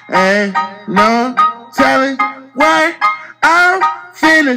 Ain't no telling what I'm finna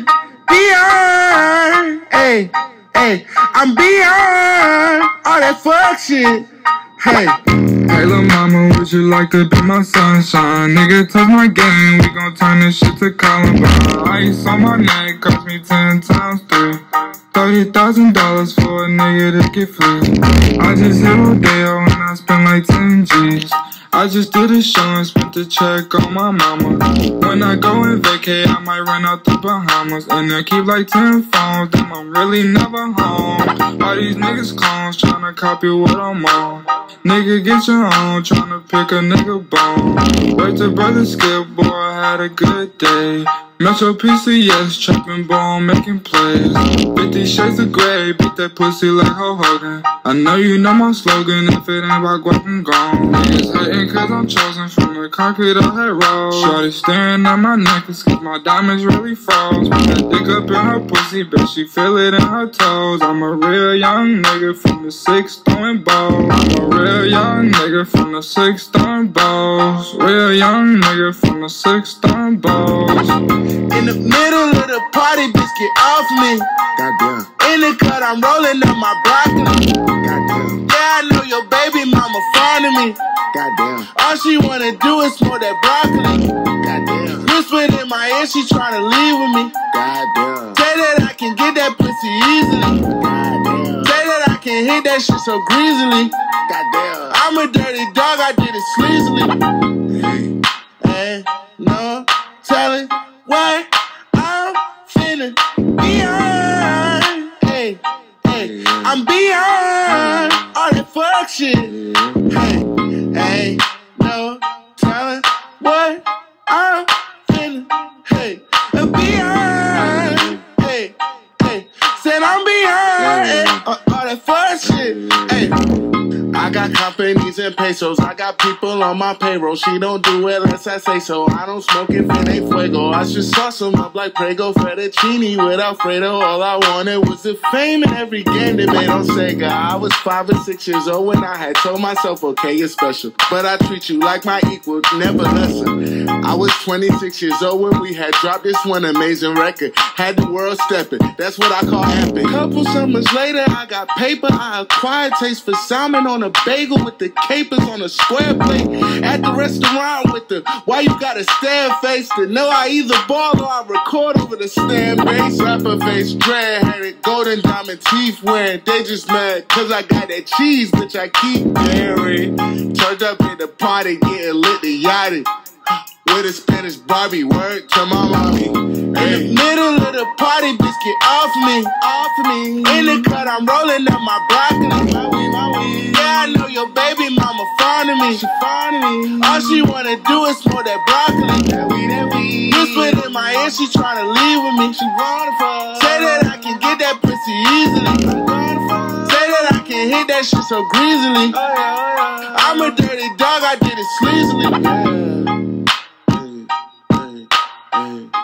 beyond. Hey, hey, I'm beyond all that fuck shit. Hey. Hey lil' mama, would you like to be my sunshine? Nigga, touch my game, we gon' turn this shit to Columbine. Ice on my neck, cost me 10 times 3. $30,000 for a nigga to get free. I just hit Rodeo and I spent like 10 G's. I just did a show and spent the check on my mama. When I go and vacay, I might run out the Bahamas. And I keep like 10 phones, damn I'm really never home. All these niggas clones tryna copy what I'm on. Nigga get your own, tryna pick a nigga bone. Wait till brother Skip, boy I had a good day. Metro PCS, trapping ball, making plays. 50 shades of gray, beat that pussy like Hulk Hogan. I know you know my slogan, if it ain't about guap, I'm gone. Niggas hating cause I'm chosen from the concrete of that road. Shorty staring at my necklace cause my diamonds really froze. Put that dick up in her pussy, bet she feel it in her toes. I'm a real young nigga from the 6 throwing balls. I'm a real young nigga from the 6 throwing balls. Real young nigga from the 6 throwing balls. In the middle of the party, bitch, get off me. Goddamn. In the cut, I'm rolling up my broccoli. Goddamn. Yeah, I know your baby mama fond of me. Goddamn. All she wanna do is smoke that broccoli. Goddamn. Whispered in my ear, she tryna leave with me. Goddamn. Say that I can get that pussy easily. Goddamn. Say that I can hit that shit so greasily. Goddamn. I'm a dirty dog, I did it sleazily. Ain't no telling what I'm finna beyond. Hey, hey, I'm beyond all that fuck shit. Hey, ain't no telling what I'm finna, hey, beyond. Hey, hey, said I'm beyond all that fuck shit. Hey. I got companies and pesos, I got people on my payroll. She don't do it unless I say so. I don't smoke if it ain't fuego. I just sauce them up like Prego fettuccine with Alfredo. All I wanted was the fame in every game they made on Sega. I was 5 or 6 years old when I had told myself, okay, you're special, but I treat you like my equal, never lesser. I was 26 years old when we had dropped this one amazing record. Had the world stepping, that's what I call epic. Couple summers later, I got paper. I acquired taste for salmon on a bagel with the capers on a square plate. At the restaurant with the why you gotta stare face to know I either ball or I record over the stand bass. Rapper face, dread, had it golden diamond teeth wearing. They just mad cause I got that cheese, bitch, I keep daring. Turned up at the party, getting lit the yachty. With a Spanish Barbie, word to my mommy. In the middle of the party, bitch, get off me, off me. In the cut, I'm rolling up my broccoli. Yeah, I know your baby mama fond of me. She fond of me. All she wanna do is smoke that broccoli. Whispered in my ear, she tryna leave with me. She wanna fuck. Say that I can get that pussy easily. Say that I can hit that shit so greasily. I'm a dirty dog, I did it sleazily. Hey.